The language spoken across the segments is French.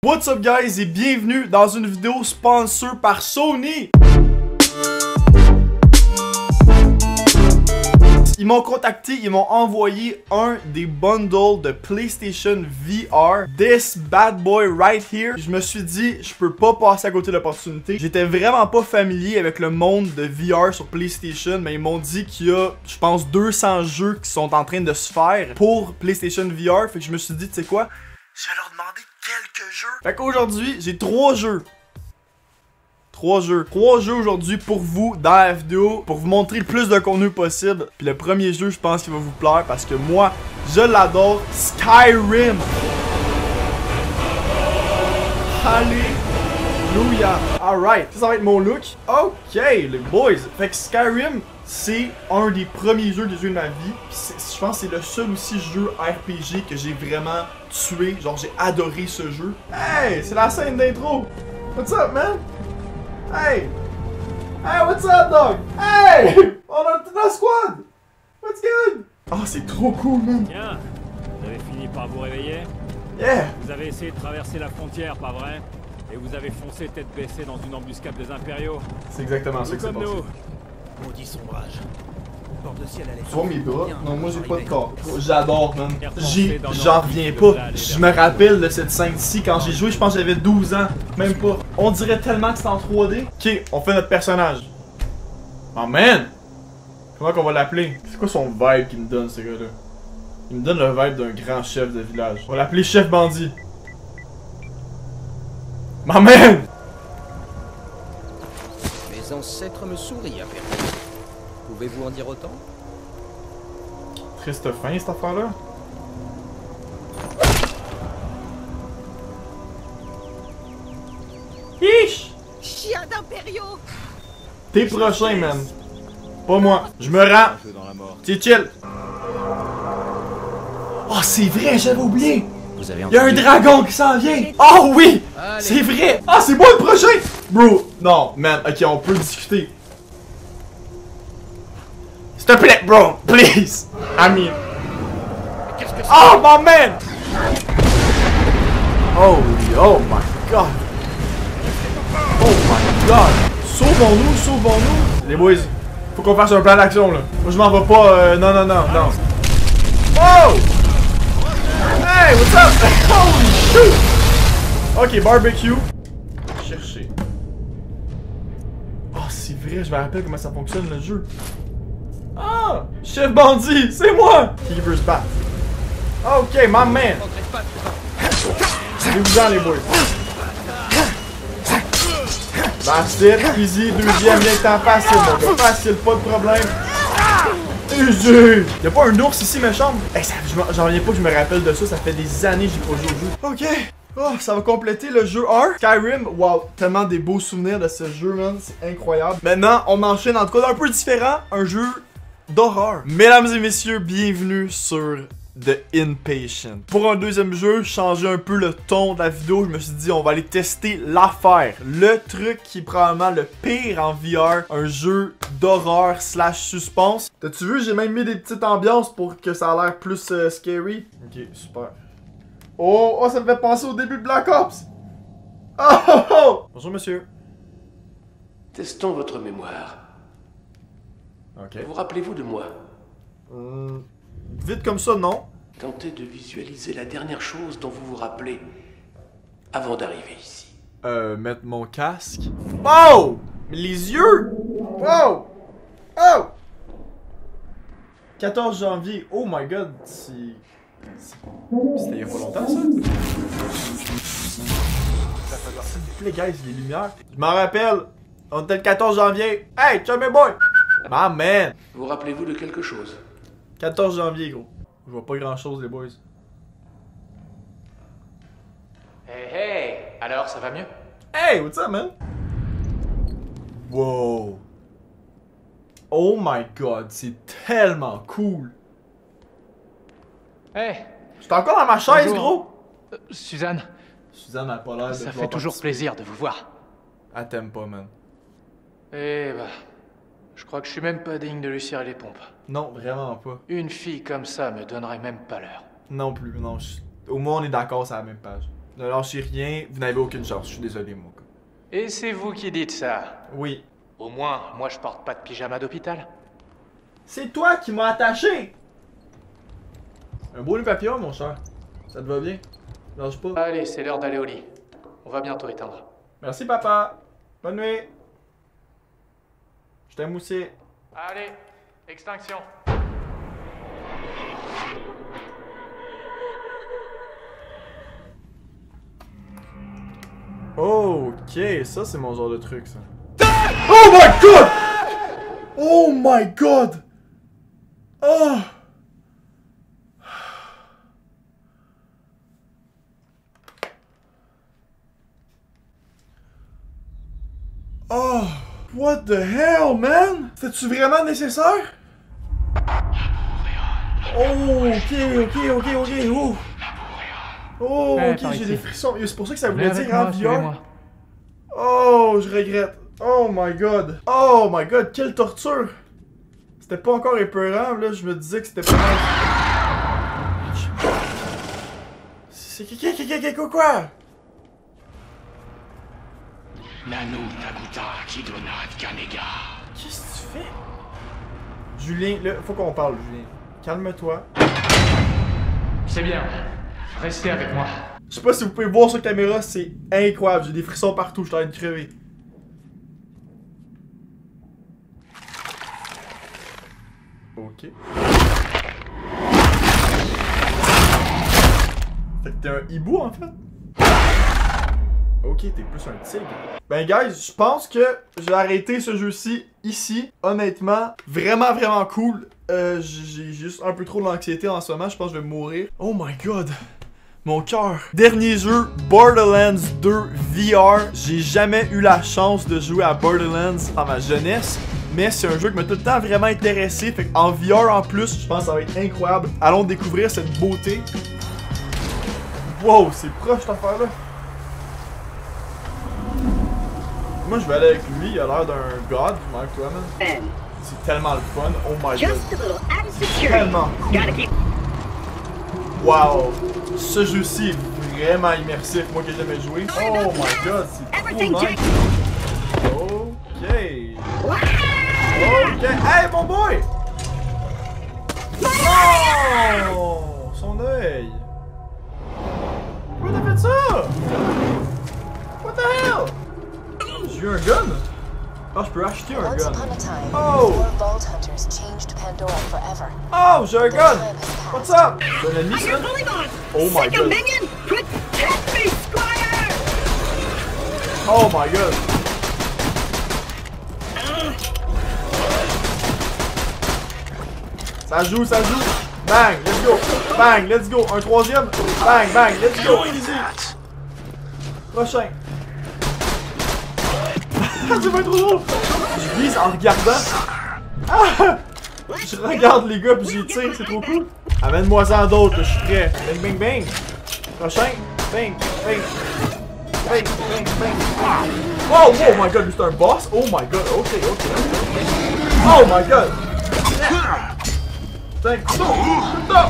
What's up guys et bienvenue dans une vidéo sponsor par Sony. Ils m'ont contacté, ils m'ont envoyé un des bundles de PlayStation VR. This bad boy right here. Je me suis dit, je peux pas passer à côté de l'opportunité. J'étais vraiment pas familier avec le monde de VR sur PlayStation, mais ils m'ont dit qu'il y a, je pense, 200 jeux qui sont en train de se faire pour PlayStation VR. Fait que je me suis dit, tu sais quoi, je vais leur demander quelques jeux. Fait qu'aujourd'hui, j'ai 3 jeux. 3 jeux aujourd'hui pour vous dans la vidéo, pour vous montrer le plus de contenu possible. Puis le premier jeu, je pense qu'il va vous plaire parce que moi, je l'adore, Skyrim. Alléluia. Alright, ça va être mon look. Ok, les boys. Fait que Skyrim, c'est un des premiers jeux que j'ai eu de ma vie. Je pense que c'est le seul aussi jeu RPG que j'ai vraiment tué. Genre, j'ai adoré ce jeu. Hey, c'est la scène d'intro. What's up, man? Hey! Hey, what's up, dog? Hey! On a la squad! What's good? Oh, c'est trop cool, man! Tiens, vous avez fini par vous réveiller? Yeah! Vous avez essayé de traverser la frontière, pas vrai? Et vous avez foncé tête baissée dans une embuscade des impériaux? C'est exactement ça que c'est Comme passé. nous! Maudit sombrage. Porte de ciel à Tu vois mes bras? Non, moi j'ai pas de corps. J'adore, man. J'en reviens pas. Je me rappelle de cette scène-ci quand j'ai joué, je pense que j'avais 12 ans. Même pas. On dirait tellement que c'est en 3D. Ok, on fait notre personnage. Oh man! Comment qu'on va l'appeler? C'est quoi son vibe qu'il me donne, ce gars-là? Il me donne le vibe d'un grand chef de village. On va l'appeler Chef Bandit. My man! Mes ancêtres me sourient à perdre. Pouvez-vous en dire autant? Triste fin, cette affaire-là. Hiche! Chien d'impériaux! T'es prochain, man. Pas moi. Je me rends. C'est chill. Oh, c'est vrai, j'avais oublié. Vous avez Il y a un dragon qui s'en vient. Oh oui! C'est vrai. Ah, c'est moi le prochain. Bro, non, man. Ok, on peut discuter. S'il te plaît, bro, please. I mean. Oh, my man! Oh my god. Oh my god. Sauvons-nous, sauvons-nous. Les boys, faut qu'on fasse un plan d'action, là. Moi, je m'en vais pas, non. Oh! Hey, what's up? Holy shoot! Ok, barbecue. Chercher. Oh, c'est vrai, je me rappelle comment ça fonctionne, le jeu. Ah! Chef Bandit, c'est moi! Keeper's back. Ok, my man! Allez-vous-en, les boys. That's it, easy, deuxième, bien que t'en facile, mon gars. Facile, pas de problème. Easy! Y'a pas un ours ici, méchant? Hey, j'en reviens pas que je me rappelle de ça, ça fait des années que j'ai pas joué au jeu. Ok! Oh, ça va compléter le jeu 1. Skyrim, wow, tellement des beaux souvenirs de ce jeu, man, c'est incroyable. Maintenant, on enchaîne en tout cas d'un peu différent, un jeu d'horreur. Mesdames et messieurs, bienvenue sur The Inpatient. Pour un deuxième jeu, changer un peu le ton de la vidéo, je me suis dit on va aller tester l'affaire. Le truc qui est probablement le pire en VR, un jeu d'horreur slash suspense. T'as-tu vu, j'ai même mis des petites ambiances pour que ça a l'air plus scary. Ok, super. Oh, ça me fait penser au début de Black Ops. Oh! Bonjour monsieur. Testons votre mémoire. Ok. Vous rappelez-vous de moi? Vite comme ça, non? Tentez de visualiser la dernière chose dont vous vous rappelez avant d'arriver ici. Mettre mon casque. Oh! Mais les yeux! Oh! Oh! 14 janvier. Oh my god, C'était il y a pas longtemps, ça? S'il vous plaît, guys, les lumières. Je m'en rappelle. On était le 14 janvier. Hey, chummy boy! My man! Vous rappelez-vous de quelque chose? 14 janvier, gros. Je vois pas grand chose, les boys. Hey, alors ça va mieux? Hey, what's up, man? Wow. Oh my god, c'est tellement cool. Hey, J'étais encore dans ma chaise, bonjour. gros. Suzanne, Suzanne a pas l'air de ça vouloir fait toujours participer. plaisir de vous voir. Elle t'aime pas, man. Eh bah, je crois que je suis même pas digne de lui cirer les pompes. Non, vraiment pas. Une fille comme ça me donnerait même pas l'heure. Non plus, non. Au moins, on est d'accord sur la même page. Ne lâchez rien, vous n'avez aucune chance. Je suis désolé, mon gars. Et c'est vous qui dites ça? Oui. Au moins, moi je porte pas de pyjama d'hôpital. C'est toi qui m'as attaché! Un beau nœud papillon, mon cher. Ça te va bien? Lâche pas. Allez, c'est l'heure d'aller au lit. On va bientôt éteindre. Merci, papa. Bonne nuit. Je t'aime aussi. Allez, extinction. Oh, ok, ça c'est mon genre de truc, ça. Oh my god! Oh my god! Oh! Oh! What the hell, man? C'était-tu vraiment nécessaire? Oh, ok. Oh! Oh, ok, j'ai des frissons. C'est pour ça que ça voulait dire en VR. Oh, je regrette. Oh my god. Oh my god, quelle torture. C'était pas encore épeurant, là. Je me disais que c'était pas mal. C'est quoi? Qu'est-ce que tu fais? Julien, là, faut qu'on parle, Julien. Calme-toi. C'est bien. Restez avec moi. Je sais pas si vous pouvez voir sur la caméra, c'est incroyable. J'ai des frissons partout, je suis en train de crever. Ok. Fait que t'es un hibou en fait? Ok, t'es plus un tigre. Ben guys, je pense que je vais arrêter ce jeu-ci ici. Honnêtement, vraiment cool. J'ai juste un peu trop d'anxiété en ce moment, je pense que je vais mourir. Oh my god. Mon cœur. Dernier jeu, Borderlands 2 VR. J'ai jamais eu la chance de jouer à Borderlands dans ma jeunesse. Mais c'est un jeu qui m'a tout le temps vraiment intéressé. Fait en VR en plus, je pense que ça va être incroyable. Allons découvrir cette beauté. Wow, c'est proche cette affaire-là. Moi, je vais aller avec lui. Il a l'air d'un god, Mark Twain. C'est tellement le fun. Oh my god. Tellement cool. Wow. Ce jeu-ci est vraiment immersif. Moi qui ai jamais joué. Oh my god, c'est trop nice. Ok. Ok. Hey, mon boy! Oh! Son œil! Pourquoi t'as fait ça? What the hell? J'ai eu un gun? Ah, je peux acheter un gun. Oh! Oh, j'ai un gun! What's up? C'est un ennemi, ça? Oh my god. Oh my god. Ça joue. Bang, let's go. Bang, let's go. Un troisième. Bang, let's go. Easy. Prochain. C'est pas trop drôle. Je vise en regardant. Ah! Je regarde les gars pis j'y tire, c'est trop cool. Amène-moi-en d'autres, je suis prêt. Bang. Prochain. Bang. Oh my god, lui c'est un boss. Oh my god, ok. Oh my god. Stop.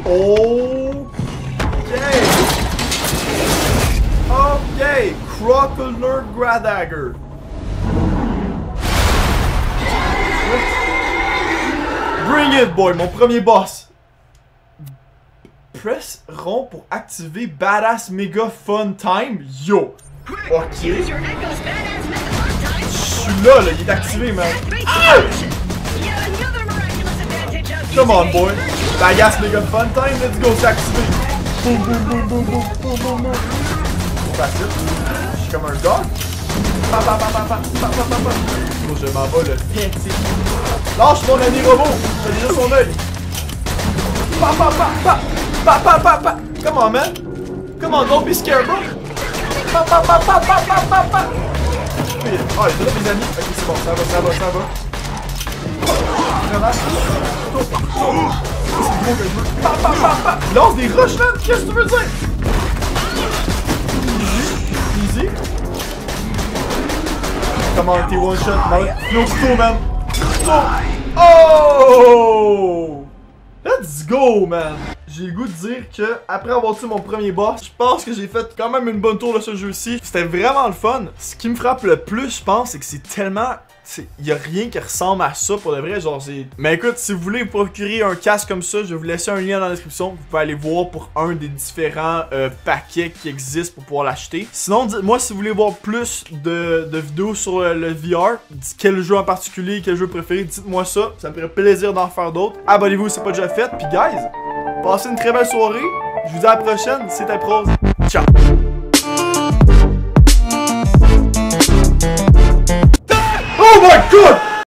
Ok. Crocodile Gradagger. Bring it, boy, mon premier boss. Press rond pour activer Badass Mega Fun Time. Yo. Ok. Je suis là, il est activé, man. Come on, boy. Badass Mega Fun Time, let's go, c'est activé. Boum. Facile. Je suis comme un dog. Oh, je m'en vais le péter. Lâche mon ami robot. J'ai déjà son œil. Come on, man. Come on, don't be scared, bro. Oh, il est là, mes amis. Ok, c'est bon, ça va. C'est gros que je veux. Lance des rushs, man. Qu'est-ce que tu veux dire? Easy. Come on, t'es one shot. No go, man. Oh! Let's go, man. j'ai le goût de dire que après avoir tué mon premier boss, je pense que j'ai fait quand même une bonne tour de ce jeu-ci. C'était vraiment le fun. Ce qui me frappe le plus, je pense, c'est que c'est tellement... y a rien qui ressemble à ça pour de vrai, genre c'est... Mais écoute, si vous voulez vous procurer un casque comme ça, je vais vous laisser un lien dans la description. Vous pouvez aller voir pour un des différents paquets qui existent pour pouvoir l'acheter. Sinon, dites-moi si vous voulez voir plus de vidéos sur le VR, quel jeu en particulier, quel jeu préféré, dites-moi ça. Ça me ferait plaisir d'en faire d'autres. Abonnez-vous si c'est pas déjà fait. Puis guys, passez une très belle soirée. Je vous dis à la prochaine, c'était Prose. Ciao!